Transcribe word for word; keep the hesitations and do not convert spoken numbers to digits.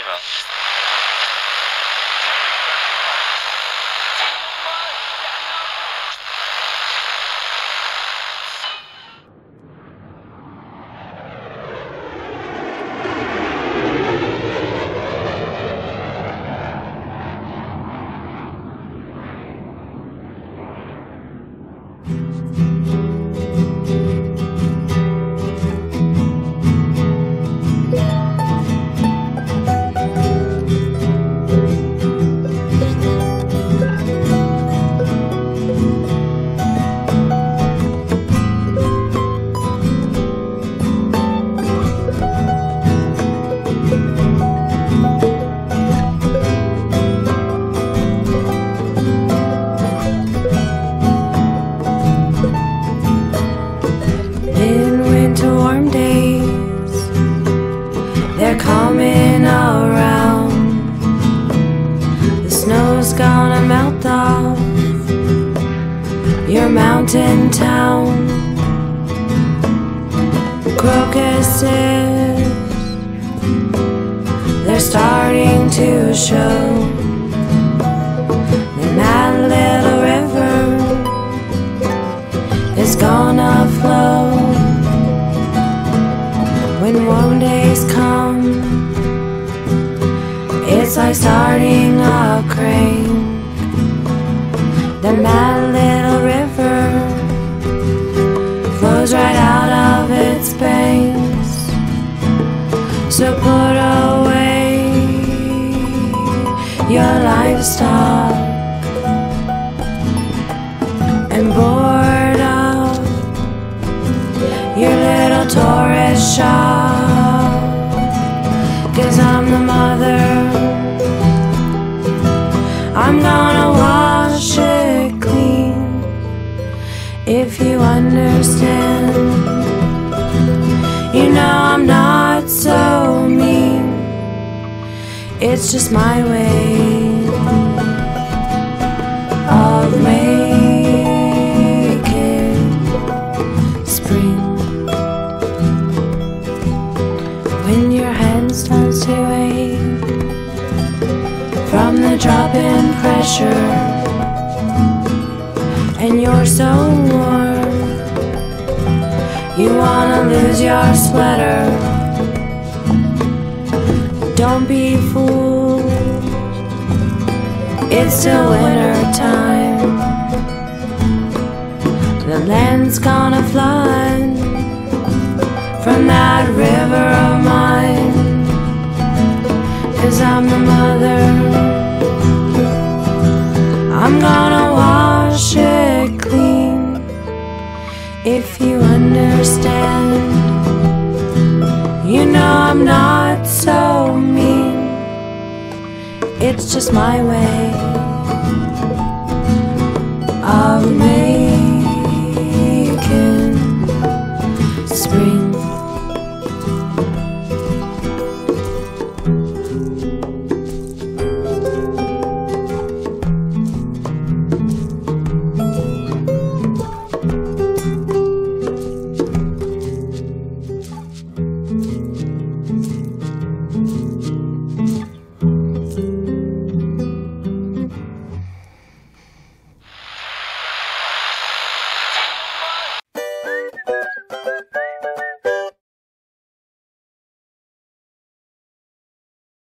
wel. Coming around, the snow's gonna melt off your mountain town. Crocuses, they're starting to show. And that little river is gonna flow. When warm days come, it's like starting a crank. Then that little river flows right out of its banks. So put away your livestock and board up your little tourist shop. 'Cause I'm the mother, I'm gonna wash it clean. If you understand, you know I'm not so mean. It's just my way of making spring. When your hand starts to ache from the drop in pressure, and you're so warm, you wanna lose your sweater. Don't be fooled, it's still winter time. The land's gonna flood from that river of mine. 'Cause I'm the mother, I'm gonna wash it clean. If you understand, you know I'm not so mean. It's just my way of making spring.